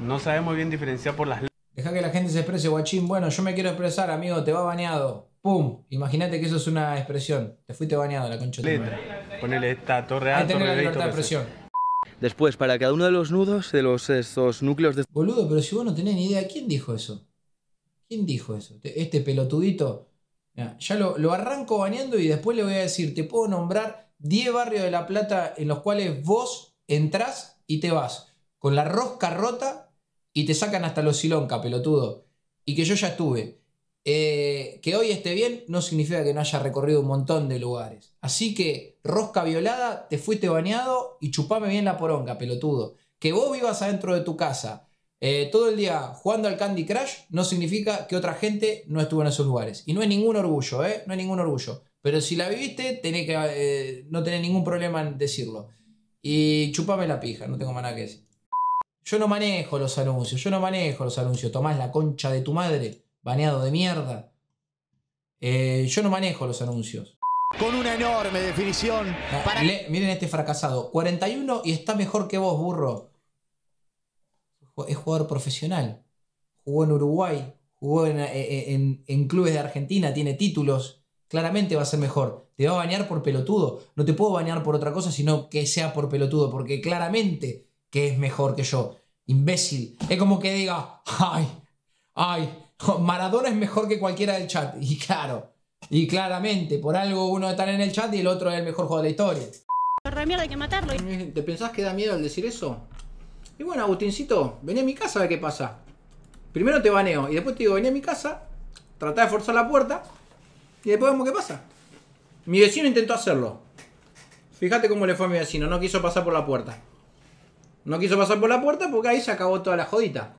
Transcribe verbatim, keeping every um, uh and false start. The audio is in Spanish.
no sabemos bien diferenciar por las letras. Deja que la gente se exprese, guachín. Bueno, yo me quiero expresar, amigo, te va bañado. ¡Pum! Imagínate que eso es una expresión. Te fuiste bañado, la concha de tu madre. Ponele esta torre A, Ahí tenés torre la B y libertad de torre C. expresión. Después, para cada uno de los nudos, de los estos núcleos de... Boludo, pero si vos no tenés ni idea, ¿quién dijo eso? ¿Quién dijo eso? Este pelotudito. Mirá, ya lo, lo arranco baneando y después le voy a decir, te puedo nombrar diez barrios de La Plata en los cuales vos entrás y te vas con la rosca rota y te sacan hasta los silonca, pelotudo. Y que yo ya estuve. Eh, que hoy esté bien no significa que no haya recorrido un montón de lugares. Así que, rosca violada, te fuiste bañado y chupame bien la poronga, pelotudo. Que vos vivas adentro de tu casa eh, todo el día jugando al Candy Crush no significa que otra gente no estuvo en esos lugares. Y no es ningún orgullo, ¿eh? No es ningún orgullo. Pero si la viviste, tenés que, eh, no tenés ningún problema en decirlo. Y chupame la pija, no tengo más nada que decir. Yo no manejo los anuncios, yo no manejo los anuncios. Tomás la concha de tu madre, baneado de mierda. Eh, yo no manejo los anuncios. Con una enorme definición. Para... Le, miren este fracasado. cuarenta y uno y está mejor que vos, burro. Es jugador profesional. Jugó en Uruguay. Jugó en, en, en clubes de Argentina. Tiene títulos. Claramente va a ser mejor. Te va a bañar por pelotudo. No te puedo bañar por otra cosa, sino que sea por pelotudo. Porque claramente que es mejor que yo. Imbécil. Es como que diga, ay, ay, Maradona es mejor que cualquiera del chat. Y claro. Y claramente, por algo uno está en el chat y el otro es el mejor jugador de la historia. Remierda, hay que matarlo. ¿Te pensás que da miedo al decir eso? Y bueno, Agustincito, vení a mi casa a ver qué pasa. Primero te baneo y después te digo, vení a mi casa, tratá de forzar la puerta y después vemos qué pasa. Mi vecino intentó hacerlo. Fíjate cómo le fue a mi vecino, no quiso pasar por la puerta. No quiso pasar por la puerta porque ahí se acabó toda la jodita.